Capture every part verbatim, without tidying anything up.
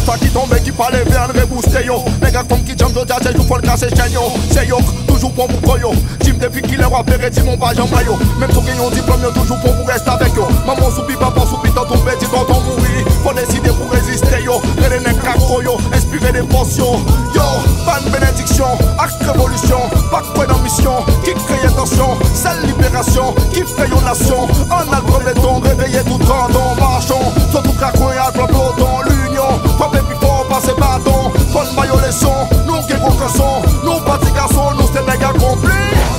ça qui tombe et qui pas lever en rebooster yo. Les gars comme qui jam yo, c'est jou faut le casser chaîne yo. C'est yo, toujours pour vous yo. Jim depuis qu'il est rappelé, dis mon page en maillot. Même si on diplôme, yo toujours pour vous rester avec yo. Maman soupi, papa soupi, dans ton petit, dans ton mourir. Faut décider pour résister yo. Les nègres cacro yo, inspirer des potions. Yo, pas de bénédiction, acte révolution. Pas quoi d'ambition, qui crée tension. Seule libération, qui fait une nation. Un album de ton réveillé tout temps, dans marchons. Surtout craquons et album dans l'union. Frappez plus fort, passez bâton. Bonne maillot les sons, nous qui vous cassons. Nous petits garçons, nous c'est méga compris.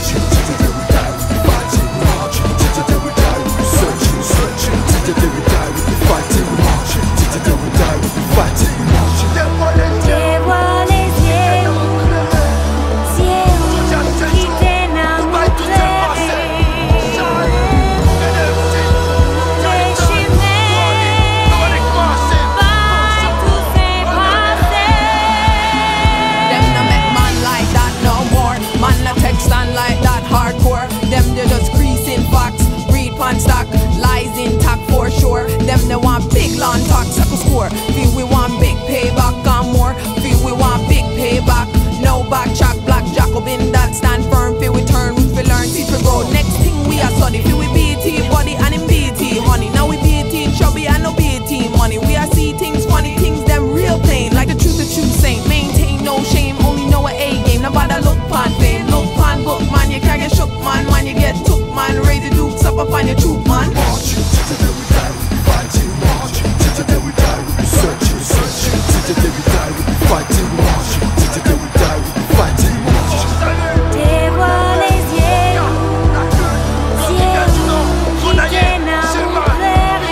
Stock lies intact for sure. Them they want big long talk, circle score. Feel we want big payback and more. Feel we want big payback. No backtrack, black Jacobin that stand firm. Feel we turn, we learn, teach we grow. Next thing we are study. Feel we B T body and in B T honey. Now we B T chubby and no B T money. We are see things funny, things them real plain. Like the truth, the truth saying. Maintain no shame, only know a A game. Nobody look pan fame, look pan book man. You can't get shook man, man you get took man. Raise the dukes up up on your troop man. March, till the day we die, we be fighting. March, till the day we die, we be searching, searching. Till the day we die, we be fighting. March, till the day we die, we be fighting. March. Te vois les yeux, yeux qui viennent à mon pleurer.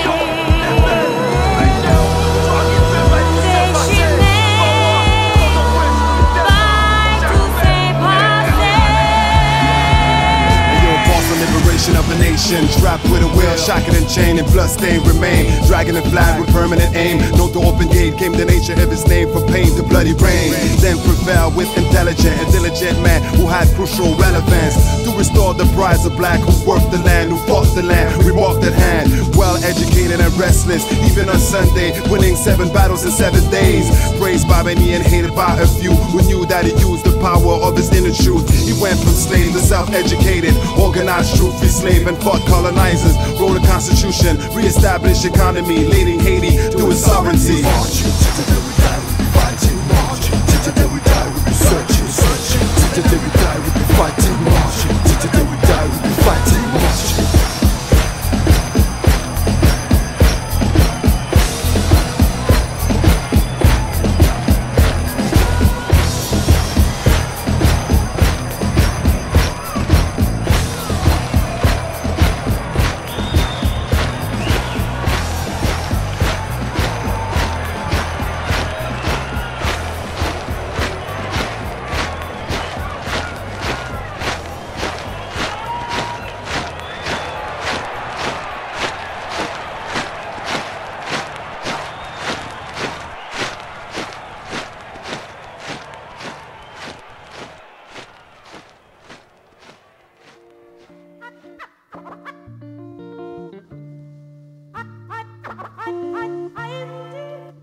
Tes chemins, pas tout fait passer. Liberation of a nation, strapped with a wheel, shackled and chained, and bloodstained remain. Dragging a flag with permanent aim. No to open gate came the nature of his name for pain to bloody rain. Then prevail with intelligent and diligent man who had crucial relevance to restore the prize of black who worked the land, who fought the land, remarked at hand. Well educated and restless, even on Sunday, winning seven battles in seven days. Praised by many and hated by a few who knew that he used the power of his inner truth. He went from slave to self-educated, organized truth, free slave and fought colonizers. Wrote a constitution, re-established economy, leading Haiti to its sovereignty. March, till the day we die, we be fighting. March, till the day we die, we be searching, searching. Till the day we die, we be fighting. March, till the day we die, we be fighting. March.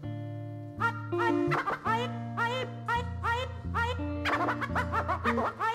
I